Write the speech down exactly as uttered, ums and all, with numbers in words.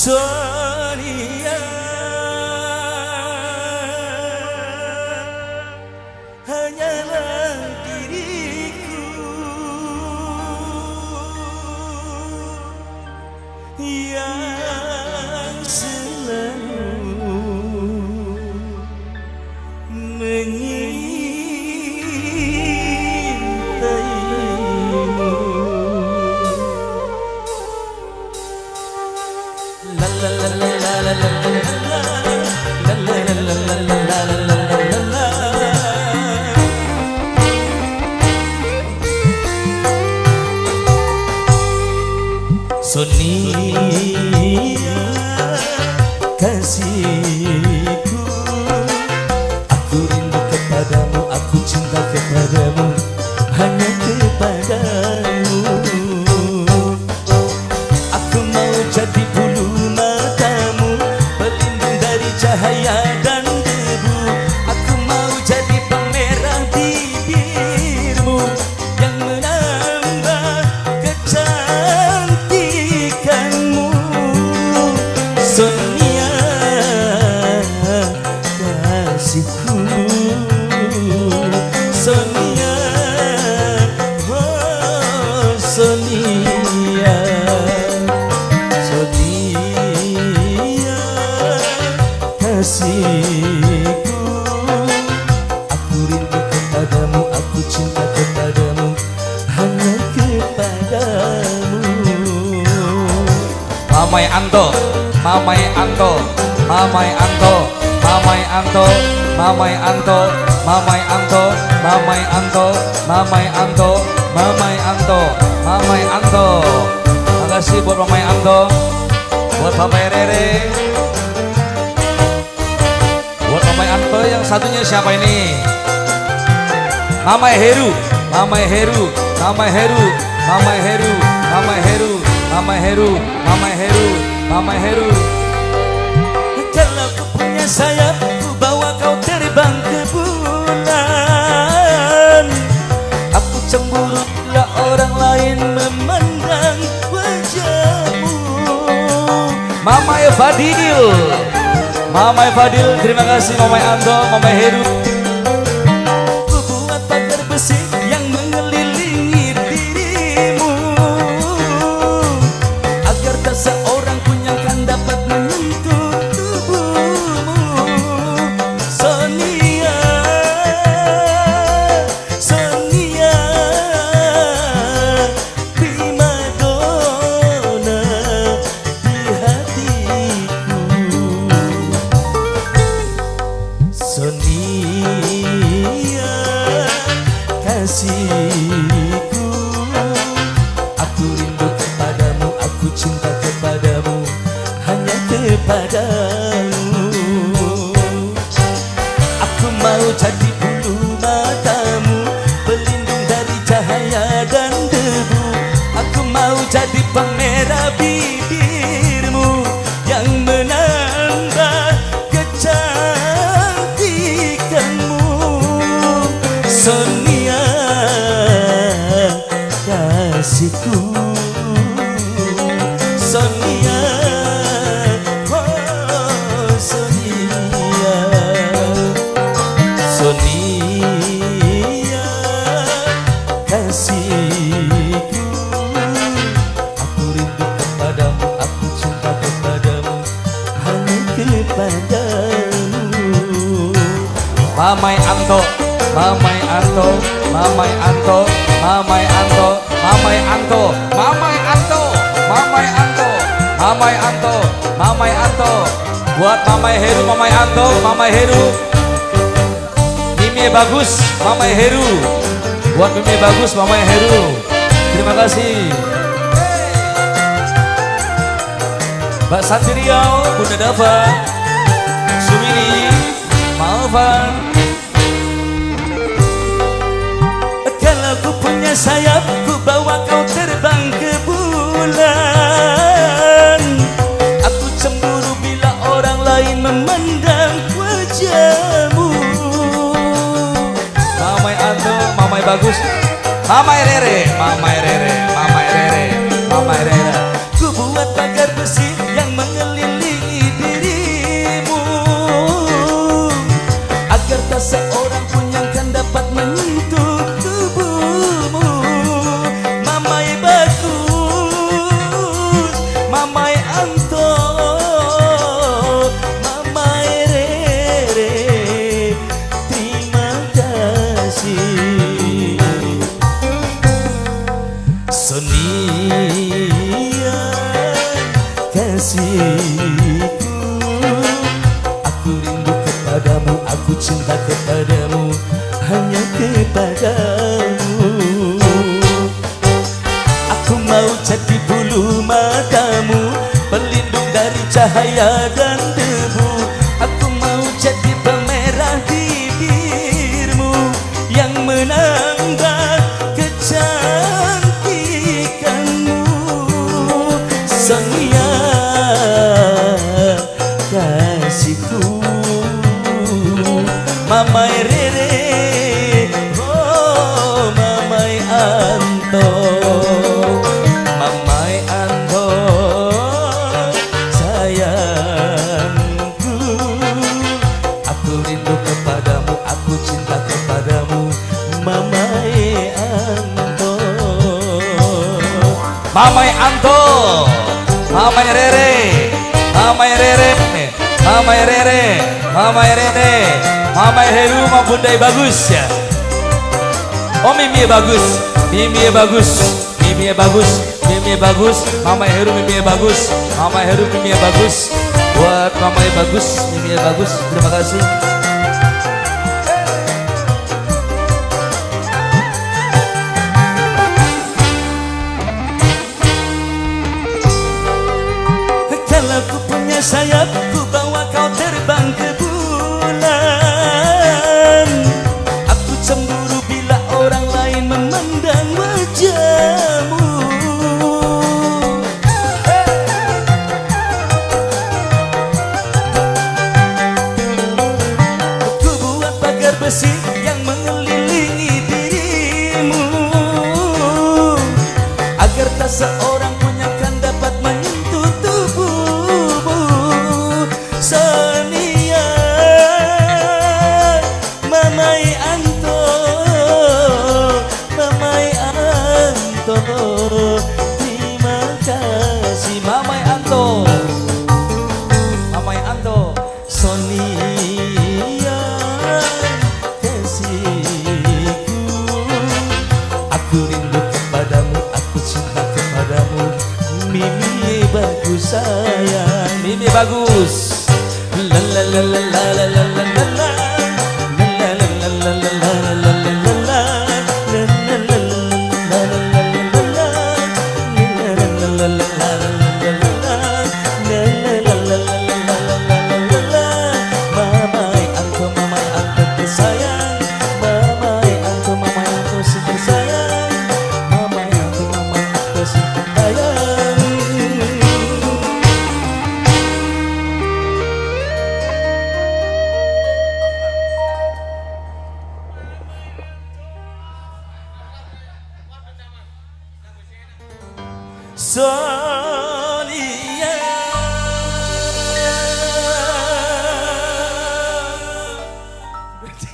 Sonia hanyalah diriku yang selalu menyintaimu. La la la la la la la la la la la la la la. Sonia kasihku, aku rindu kepadamu, aku cinta kepadamu, hanya kepadamu. Aku mau jadi bulu matamu, pelindung dari cahaya dan debu. Aku mau jadi pemerah bibirmu yang menambah kecantikanmu. Sonia kasihku, Sonia, oh Sonia, Sonia kasihku, aku rindu kepadamu, aku cinta kepadamu, hanya kepadamu. Mamai Anto, Mamai Anto, Mamai Anto, Mamai Anto, Mamai Anto, Mamai Anto, Mamai Anto, Mamai Anto, Mamai Anto, Mamai Anto. Makasih buat Mamai Anto, buat Mamai Rere, buat Mamai Anto. Yang satunya siapa ini? Mamai Heru, Mamai Heru, Mamai Heru, Mamai Heru, Mamai Heru, Mamai Heru, Mamai Heru, Mamai Heru. Kalau ku punya sayap, ku bawa kau terbang ke bulan. Aku cemburu bila orang lain memandang wajahmu. Mamai Fadil, Mamai Fadil, terima kasih Mamai Anto, Mamai Heru. Ku buat pagar besi yang mengelilingi dirimu, agar tak seorang pun yang akan dapat menyentuh tubuhmu. Sonia, Sonia, primadona di hatiku. Sonia kasihku, aku rindu kepadamu, aku cinta kepadamu, hanya kepadamu. Aku mau jadi bulu matamu, pelindung dari cahaya dan debu. Aku mau jadi pemerah bibirmu yang menambah kecantikanmu. Sonia kasihku, Sonia, oh Sonia, Sonia kasihku, aku rindu kepadamu, aku cinta kepadamu, hanya kepadamu. Mamai Anto, Mamai Anto, Mamai Anto, Mamai Anto, Mamai Anto, Mamai Anto, Mamai Anto, Mamai Anto, Mamai Anto. Buat Mamai Heru, Mamai Anto, Mamai Heru. Mimi bagus, Mamai Heru. Buat Mimi bagus, Mamai Heru. Terima kasih. Mbak Satiriau, Bunda Dava, Sumini, Malvan. Kalau ku punya sayap, ku bawa kau terbang ke bulan. Aku cemburu bila orang lain memandang wajahmu. Mamai Anto, Mamai bagus, Mamai Rere, Mamai Rere, Mamai Rere, Mamai Rere. Ku buat pagar besi yang mengelilingi kasihku, aku rindu kepadamu, aku cinta kepadamu, hanya kepadamu. Aku mau jadi bulu matamu, pelindung dari cahaya dan debu. Aku mau jadi pemerah bibirmu yang menambah kecantikanmu. Sonia kasihku, Mamai Rere, oh Mamai Anto, Mamai Anto sayangku. Aku rindu kepadamu, aku cinta kepadamu, Mamai Anto. Mamai Anto, Mamai Rere, Mamai Rere, Mamai Rere, Mamai Rene, Mamai Heru sama Bundai bagus ya. Oh Mimi bagus, Mimi bagus, Mimi bagus, Mimi bagus, Mamai Heru Mimi bagus, Mamai Heru Mimi bagus. Buat Mamai bagus, Mimi bagus. Terima kasih. Kalau ku punya sayap, ku bawa kau terbang ke bulan. Aku cemburu bila orang lain memandang wajahmu. Ku buat pagar besi yang mengelilingi dirimu, agar tak seorang pun yang akan dapat menyentuh tubuhmu. Sonia, Mamai Anto, Mamai Anto, terima kasih Mamai Anto, Mamai Anto. Sonia kasihku, aku rindu kepadamu, aku cinta kepadamu, Mimi bagus sayang, Mimi bagus. la la la la la la la la la la. Mamai Anto, Mamai Anto tersayang, Mamai Anto, Mamai Anto si tersayang, Mamai Anto, Mamai Anto si tersayang. Sonia.